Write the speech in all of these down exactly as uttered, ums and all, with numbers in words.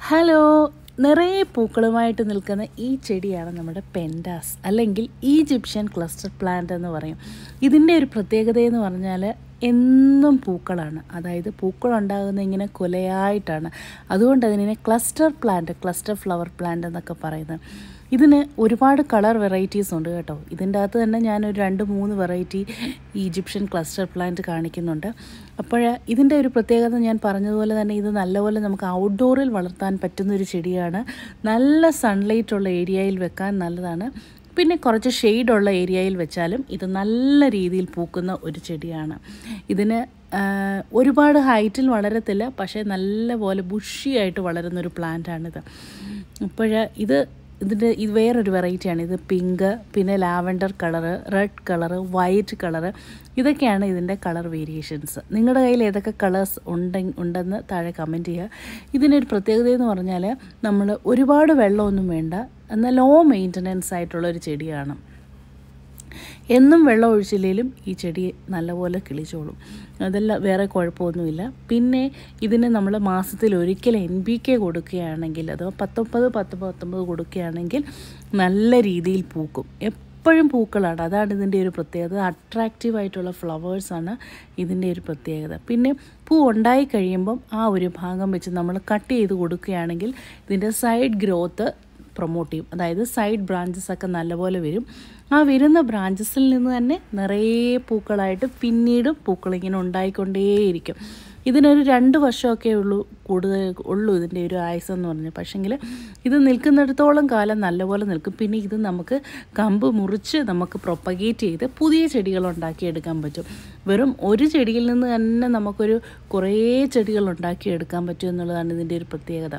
Hello, നിറയെ പൂക്കളുമായിട്ട് നിൽക്കുന്ന ഈ ചെടിയാണ് നമ്മുടെ പെൻഡാസ് അല്ലെങ്കിൽ ഈജിപ്ഷ്യൻ ക്ലസ്റ്റർ പ്ലാന്റ് എന്ന് പറയും. ഇതിൻ്റെ ഒരു പ്രത്യേകത എന്ന് പറഞ്ഞാൽ എന്നും പൂക്കളാണ്. അതായത് പൂക്കളുണ്ടാകുന്ന ഇങ്ങനെ കുലയായിട്ടാണ്. അതുകൊണ്ട് അതിനെ cluster plant, cluster flower plant എന്നൊക്കെ പറയുന്നത്. ഇതിന് ഒരുപാട് കളർ വെറൈറ്റീസ് ഉണ്ട് കേട്ടോ. ഇതിൻ്റെ അകത്ത് തന്നെ ഞാനൊരു രണ്ട് മൂന്ന് വെറൈറ്റി ഈജിപ്ഷ്യൻ ക്ലസ്റ്റർ പ്ലാന്റ് കാണിക്കുന്നുണ്ട്. അപ്പോൾ ഇതിൻ്റെ ഒരു പ്രത്യേകത ഞാൻ പറഞ്ഞതുപോലെ തന്നെ ഇത് നല്ലപോലെ നമുക്ക് ഔട്ട്ഡോറിൽ വളർത്താൻ പറ്റുന്നൊരു ചെടിയാണ്. നല്ല സൺലൈറ്റ് ഉള്ള ഏരിയയിൽ വെക്കാൻ നല്ലതാണ്. പിന്നെ കുറച്ച് ഷെയ്ഡുള്ള ഏരിയയിൽ വെച്ചാലും ഇത് നല്ല രീതിയിൽ പൂക്കുന്ന ഒരു ചെടിയാണ്. ഇതിന് ഒരുപാട് ഹൈറ്റിൽ വളരത്തില്ല, പക്ഷേ നല്ലപോലെ ബുഷിയായിട്ട് വളരുന്നൊരു പ്ലാന്റാണിത്. അപ്പോൾ ഇത് ഇതിൻ്റെ ഇത് വേറൊരു വെറൈറ്റിയാണ്. ഇത് പിങ്ക്, പിന്നെ lavender colour, red colour, white colour, ഇതൊക്കെയാണ് ഇതിൻ്റെ കളർ വേരിയേഷൻസ്. നിങ്ങളുടെ കയ്യിൽ ഏതൊക്കെ കളേഴ്സ് ഉണ്ടെ ഉണ്ടെന്ന് താഴെ കമൻറ്റ് ചെയ്യുക. ഇതിനൊരു പ്രത്യേകത എന്ന് പറഞ്ഞാൽ നമ്മൾ ഒരുപാട് വെള്ളമൊന്നും വേണ്ട, എന്നാൽ ലോ മെയിൻ്റനൻസ് ആയിട്ടുള്ളൊരു ചെടിയാണ്. എന്നും വെള്ളം ഒഴിച്ചില്ലെങ്കിലും ഈ ചെടി നല്ലപോലെ കിളിച്ചോളും. അതെല്ലാം വേറെ കുഴപ്പമൊന്നുമില്ല. പിന്നെ ഇതിന് നമ്മൾ മാസത്തിൽ ഒരിക്കൽ എൻ ബി കെ കൊടുക്കുകയാണെങ്കിൽ, അഥവാ പത്തൊമ്പത് പത്ത് പത്തൊമ്പത് കൊടുക്കുകയാണെങ്കിൽ നല്ല രീതിയിൽ പൂക്കും. എപ്പോഴും പൂക്കളാണ്. അതാണ് ഇതിൻ്റെ ഒരു പ്രത്യേകത. അട്രാക്റ്റീവായിട്ടുള്ള ഫ്ലവേഴ്സാണ് ഇതിൻ്റെ ഒരു പ്രത്യേകത. പിന്നെ പൂ ഉണ്ടായി കഴിയുമ്പം ആ ഒരു ഭാഗം വെച്ച് നമ്മൾ കട്ട് ചെയ്ത് കൊടുക്കുകയാണെങ്കിൽ ഇതിൻ്റെ സൈഡ് ഗ്രോത്ത് പ്രൊമോട്ട് ചെയ്യും. അതായത് സൈഡ് ബ്രാഞ്ചസ് ഒക്കെ നല്ലപോലെ വരും. ആ വരുന്ന ബ്രാഞ്ചസിൽ നിന്ന് തന്നെ നിറയെ പൂക്കളായിട്ട് പിന്നീടും പൂക്കളിങ്ങനെ ഉണ്ടായിക്കൊണ്ടേയിരിക്കും. ഇതിനൊരു രണ്ട് വർഷമൊക്കെ ഉള്ളൂ കൂടുതൽ ഉള്ളൂ ഇതിൻ്റെ ഒരു ആയുസ്സെന്ന് പറഞ്ഞു. പക്ഷേങ്കിൽ ഇത് നിൽക്കുന്നിടത്തോളം കാലം നല്ലപോലെ നിൽക്കും. പിന്നെ ഇത് നമുക്ക് കമ്പ് മുറിച്ച് നമുക്ക് പ്രൊപ്പഗേറ്റ് ചെയ്ത് പുതിയ ചെടികൾ ഉണ്ടാക്കിയെടുക്കാൻ പറ്റും. വെറും ഒരു ചെടിയിൽ നിന്ന് തന്നെ നമുക്കൊരു കുറേ ചെടികൾ ഉണ്ടാക്കിയെടുക്കാൻ പറ്റും എന്നുള്ളതാണ് ഇതിൻ്റെ ഒരു പ്രത്യേകത.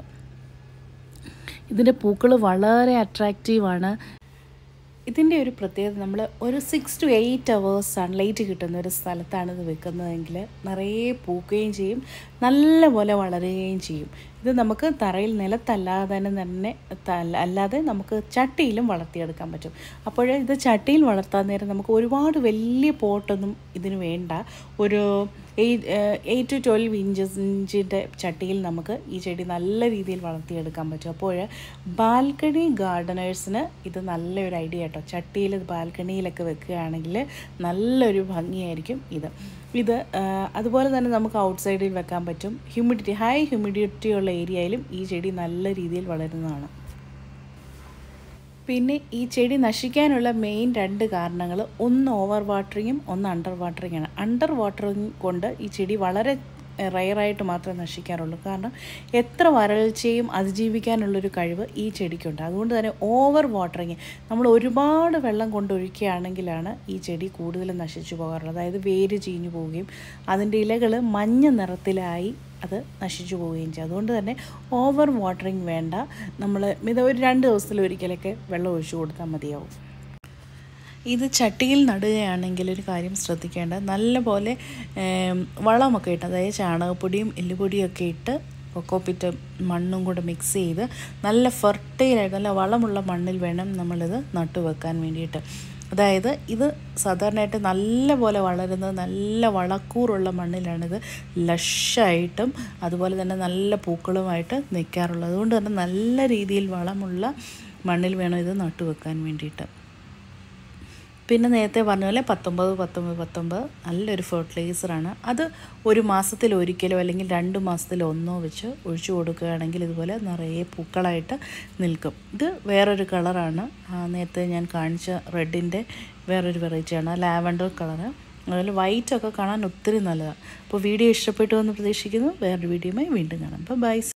ഇതിൻ്റെ പൂക്കൾ വളരെ അട്രാക്റ്റീവാണ്. ഇതിൻ്റെ ഒരു പ്രത്യേകത, നമ്മൾ ഒരു six to eight hours sunlight കിട്ടുന്ന ഒരു സ്ഥലത്താണ് ഇത് വെക്കുന്നതെങ്കിൽ നിറയെ പൂക്കുകയും ചെയ്യും, നല്ലപോലെ വളരുകയും ചെയ്യും. ഇത് നമുക്ക് തറയിൽ നിലത്തല്ലാതെ തന്നെ അല്ലാതെ നമുക്ക് ചട്ടിയിലും വളർത്തിയെടുക്കാൻ പറ്റും. അപ്പോൾ ഇത് ചട്ടിയിൽ വളർത്താൻ നേരം നമുക്ക് ഒരുപാട് വലിയ പോട്ടൊന്നും ഇതിന് വേണ്ട. ഒരു eight eight to twelve inches ഇഞ്ചിൻ്റെ ചട്ടിയിൽ നമുക്ക് ഈ ചെടി നല്ല രീതിയിൽ വളർത്തിയെടുക്കാൻ പറ്റും. അപ്പോൾ ബാൽക്കണി ഗാർഡനേഴ്സിന് ഇത് നല്ലൊരു ഐഡിയ കേട്ടോ. ചട്ടിയിൽ ബാൽക്കണിയിലൊക്കെ വെക്കുകയാണെങ്കിൽ നല്ലൊരു ഭംഗിയായിരിക്കും ഇത് ഇത് അതുപോലെ തന്നെ നമുക്ക് ഔട്ട്സൈഡിൽ വെക്കാൻ പറ്റും. ഹ്യൂമിഡിറ്റി ഹൈ ഹ്യൂമിഡിറ്റി ഉള്ള ഏരിയയിലും ഈ ചെടി നല്ല രീതിയിൽ വളരുന്നതാണ്. പിന്നെ ഈ ചെടി നശിക്കാനുള്ള മെയിൻ രണ്ട് കാരണങ്ങൾ, ഒന്ന് ഓവർ വാട്ടറിങ്ങും ഒന്ന് അണ്ടർ വാട്ടറിങ്ങാണ്. അണ്ടർ വാട്ടറിങ് കൊണ്ട് ഈ ചെടി വളരെ റയറായിട്ട് മാത്രമേ നശിക്കാറുള്ളൂ. കാരണം എത്ര വരൾച്ചയും അതിജീവിക്കാനുള്ളൊരു കഴിവ് ഈ ചെടിക്കുണ്ട്. അതുകൊണ്ട് തന്നെ ഓവർ വാട്ടറിങ്, നമ്മൾ ഒരുപാട് വെള്ളം കൊണ്ടൊഴിക്കുകയാണെങ്കിലാണ് ഈ ചെടി കൂടുതലും നശിച്ചു പോകാറുള്ളത്. അതായത് വേര് ചീഞ്ഞു പോവുകയും അതിൻ്റെ ഇലകൾ മഞ്ഞ നിറത്തിലായി അത് നശിച്ചു പോവുകയും ചെയ്യും. അതുകൊണ്ട് തന്നെ ഓവർ വാട്ടറിങ് വേണ്ട. നമ്മൾ ഇത് ഒരു രണ്ട് ദിവസത്തിലൊരിക്കലൊക്കെ വെള്ളം ഒഴിച്ചു കൊടുത്താൽ മതിയാവും. ഇത് ചട്ടിയിൽ നടുകയാണെങ്കിൽ ഒരു കാര്യം ശ്രദ്ധിക്കേണ്ട, നല്ലപോലെ വളമൊക്കെ ഇട്ട്, അതായത് ചാണകപ്പൊടിയും എല്ലുപൊടിയും ഒക്കെ ഇട്ട് കൊക്കോപ്പിറ്റ് മണ്ണും കൂടെ മിക്സ് ചെയ്ത് നല്ല ഫെർട്ടൈലായിട്ട് നല്ല വളമുള്ള മണ്ണിൽ വേണം നമ്മളിത് നട്ടുവെക്കാൻ വേണ്ടിയിട്ട്. അതായത് ഇത് സാധാരണയായിട്ട് നല്ല പോലെ വളരുന്നത് നല്ല വളക്കൂറുള്ള മണ്ണിലാണിത് ലഷായിട്ടും അതുപോലെ തന്നെ നല്ല പൂക്കളുമായിട്ട് നിൽക്കാറുള്ളത്. അതുകൊണ്ട് തന്നെ നല്ല രീതിയിൽ വളമുള്ള മണ്ണിൽ വേണം ഇത് നട്ടുവെക്കാൻ വേണ്ടിയിട്ട്. പിന്നെ നേരത്തെ പറഞ്ഞ പോലെ പത്തൊമ്പത് പത്തൊമ്പത് പത്തൊമ്പത് നല്ലൊരു ഫെർട്ടിലൈസറാണ്. അത് ഒരു മാസത്തിൽ ഒരിക്കലോ അല്ലെങ്കിൽ രണ്ട് മാസത്തിൽ ഒന്നോ വെച്ച് ഒഴിച്ചു കൊടുക്കുകയാണെങ്കിൽ ഇതുപോലെ നിറയെ പൂക്കളായിട്ട് നിൽക്കും. ഇത് വേറൊരു കളറാണ്. നേരത്തെ ഞാൻ കാണിച്ച റെഡിൻ്റെ വേറൊരു വെറൈറ്റിയാണ്, ലാവൻഡർ കളറ്. അതുപോലെ വൈറ്റൊക്കെ കാണാൻ ഒത്തിരി നല്ലതാണ്. അപ്പോൾ വീഡിയോ ഇഷ്ടപ്പെട്ടു എന്ന് പ്രതീക്ഷിക്കുന്നു. വേറൊരു വീഡിയോയുമായി വീണ്ടും കാണാം. അപ്പോൾ ബൈ.